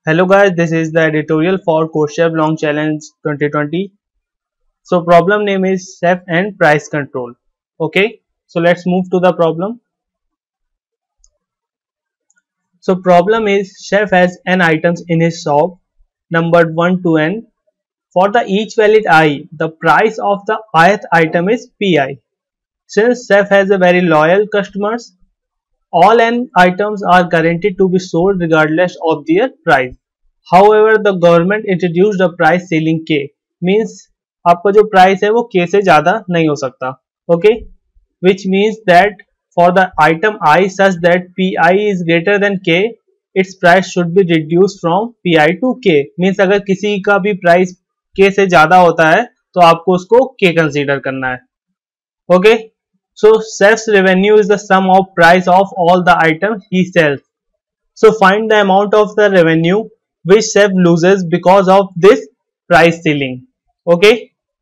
Hello guys, this is the editorial for CodeChef Long Challenge 2020. So problem name is Chef and Price Control. Okay, so let's move to the problem. So problem is Chef has n items in his shop numbered 1 to n. For the each valid I, the price of the ith item is Pi. Since Chef has a very loyal customers, all n items are guaranteed to be sold regardless of their price. However, the government introduced a price ceiling K, means आपका जो price है वो K से ज्यादा नहीं हो सकता. Okay, which means that for the item I such that Pi is greater than K, its price should be reduced from Pi to K. means अगर किसी का भी प्राइस K से ज्यादा होता है तो आपको उसको K कंसीडर करना है. Okay, so Chef's revenue is the sum of price of all the items he sells. So find the amount of the revenue which Chef loses because of this price ceiling. Okay,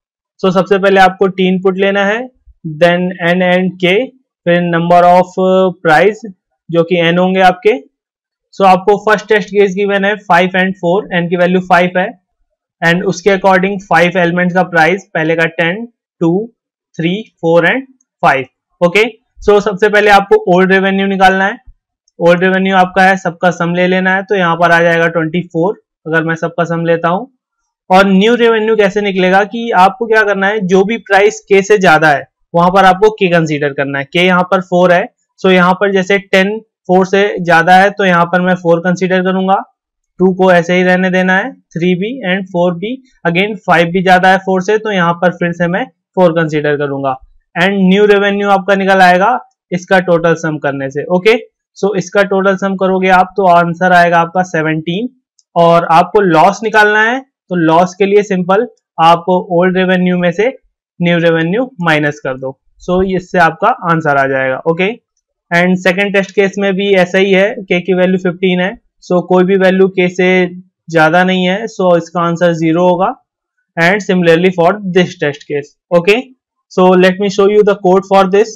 so सबसे पहले आपको T input लेना है, then N and K, फिर number of price जो कि N होंगे आपके. So आपको फर्स्ट टेस्ट केस गिवन है 5 and 4, N की वैल्यू 5 है एंड उसके अकॉर्डिंग 5 एलिमेंट्स का प्राइस पहले का 10, 2, 3, 4 एंड 5. ओके, सो सबसे पहले आपको ओल्ड रेवेन्यू निकालना है. ओल्ड रेवेन्यू आपका है, सबका सम ले लेना है, तो यहाँ पर आ जाएगा 24 अगर मैं सबका सम लेता हूं. और न्यू रेवेन्यू कैसे निकलेगा कि आपको क्या करना है, जो भी प्राइस के से ज्यादा है वहां पर आपको के कंसीडर करना है. के यहाँ पर 4 है, सो यहाँ पर जैसे 10 4 से ज्यादा है तो यहाँ पर मैं 4 कंसीडर करूंगा. 2 को ऐसे ही रहने देना है, 3 भी एंड 4 भी. अगेन 5 भी ज्यादा है 4 से, तो यहाँ पर फिर से मैं 4 कंसीडर करूंगा. एंड न्यू रेवेन्यू आपका निकल आएगा इसका टोटल सम करने से. ओके, सो इसका टोटल सम करोगे आप तो आंसर आएगा आपका 17. और आपको लॉस निकालना है, तो लॉस के लिए सिंपल आप ओल्ड रेवेन्यू में से न्यू रेवेन्यू माइनस कर दो. सो इससे आपका आंसर आ जाएगा. Okay, and second test case में भी ऐसा ही है, के की वैल्यू 15 है, सो कोई भी वैल्यू के से ज्यादा नहीं है, सो इसका आंसर 0 होगा. And similarly for this test case. Okay, so let me show you the code for this.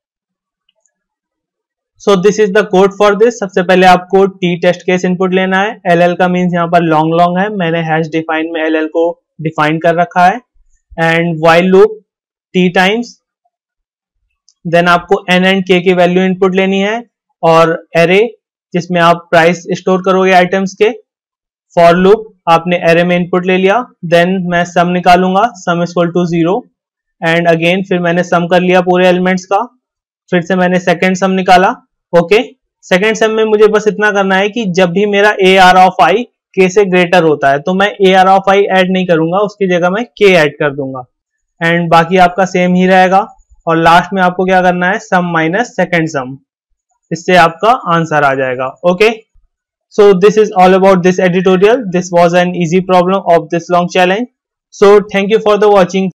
So this is the code for this. सबसे पहले आपको टी टेस्ट केस इनपुट लेना है. एल का मीन्स यहाँ पर लॉन्ग लॉन्ग है, मैंने हैश डिफाइन में एल को डिफाइन कर रखा है. And while loop T times, then आपको एन एंड के की वैल्यू इनपुट लेनी है और एरे जिसमें आप प्राइस स्टोर करोगे आइटम्स के. फॉर लूप आपने एरे में इनपुट ले लिया, देन मैं सम निकालूंगा, sum is equal to 0. And again फिर मैंने सम कर लिया पूरे एलिमेंट्स का, फिर से मैंने सेकेंड सम निकाला. ओके, सेकेंड सम में मुझे बस इतना करना है कि जब भी मेरा ए आर ऑफ आई के से ग्रेटर होता है तो मैं A R of I add नहीं करूंगा, उसकी जगह मैं के ऐड कर दूंगा. एंड बाकी आपका सेम ही रहेगा. और लास्ट में आपको क्या करना है, सम माइनस सेकेंड सम, इससे आपका आंसर आ जाएगा. Okay, so this is all about this editorial. This was an easy problem of this long challenge. So thank you for the watching.